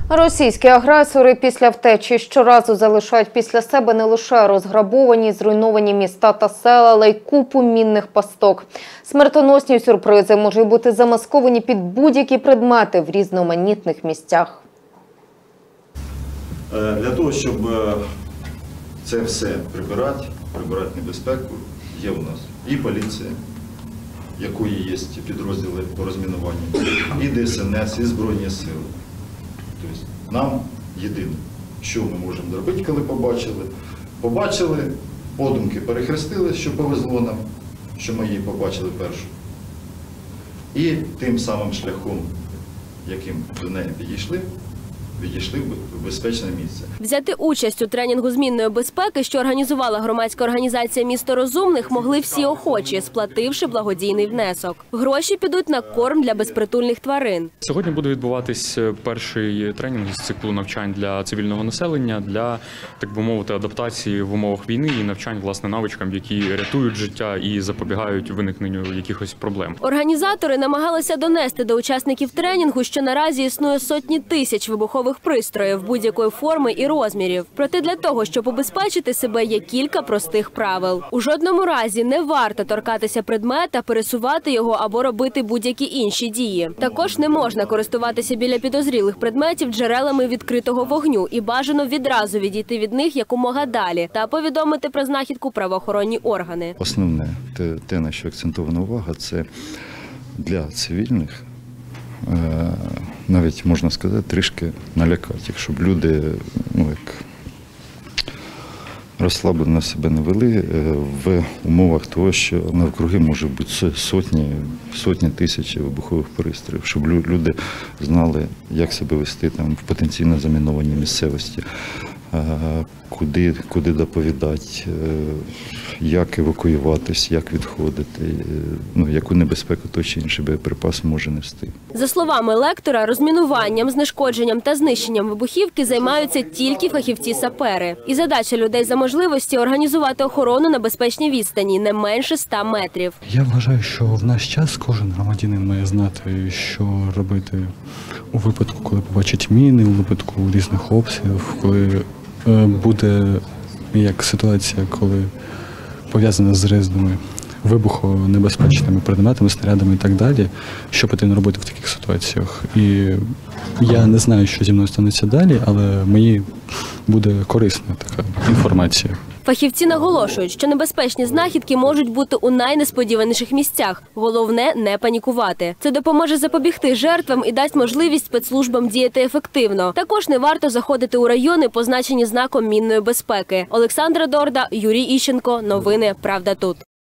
Російські агресори після втечі щоразу залишають після себе не лише розграбовані, зруйновані міста та села, але й купу мінних пасток. Смертоносні сюрпризи можуть бути замасковані під будь-які предмети в різноманітних місцях. Для того, щоб це все прибирати небезпеку, є у нас і поліція, якої є підрозділи по розмінуванню, і ДСНС, і Збройні сили. Тобто нам єдине, що ми можемо зробити, коли побачили, подумки перехрестили, що повезло нам, що ми її побачили першу. І тим самим шляхом, яким до неї відійшли в безпечне місце. Взяти участь у тренінгу з мінної безпеки, що організувала громадська організація «Місто розумних», могли всі охочі, сплативши благодійний внесок. Гроші підуть на корм для безпритульних тварин. Сьогодні буде відбуватись перший тренінг з циклу навчань для цивільного населення, для, так би мовити, адаптації в умовах війни і навчань, власне, навичкам, які рятують життя і запобігають виникненню якихось проблем. Організатори намагалися донести до учасників тренінгу, що наразі існує сотні тисяч вибухових пристроїв будь-якої форми і розмірів. Проте для того, щоб убезпечити себе, є кілька простих правил. У жодному разі не варто торкатися предмета, пересувати його або робити будь-які інші дії. Також не можна користуватися біля підозрілих предметів джерелами відкритого вогню і бажано відразу відійти від них якомога далі та повідомити про знахідку правоохоронні органи. Основне, те, на що акцентована увага, це для цивільних, навіть, можна сказати, трішки налякати, щоб люди розслаблено себе не вели в умовах того, що навкруги може бути сотні тисяч вибухових пристроїв, щоб люди знали, як себе вести там в потенційно замінованій місцевості, куди доповідати, як евакуюватись, як відходити, яку небезпеку той чи інший боєприпас може нести. За словами лектора, розмінуванням, знешкодженням та знищенням вибухівки займаються тільки фахівці-сапери. І задача людей за можливості – організувати охорону на безпечній відстані не менше 100 метрів. Я вважаю, що в наш час кожен громадянин має знати, що робити у випадку, коли побачить міни, у випадку різних обстрілів, коли буде як ситуація, коли пов'язана з різними вибухонебезпечними предметами, снарядами і так далі, що потрібно робити в таких ситуаціях. І я не знаю, що зі мною станеться далі, але мені буде корисна така інформація. Фахівці наголошують, що небезпечні знахідки можуть бути у найнесподіваніших місцях. Головне – не панікувати. Це допоможе запобігти жертвам і дасть можливість спецслужбам діяти ефективно. Також не варто заходити у райони, позначені знаком мінної безпеки. Олександра Дорда, Юрій Іщенко. Новини «Правда тут».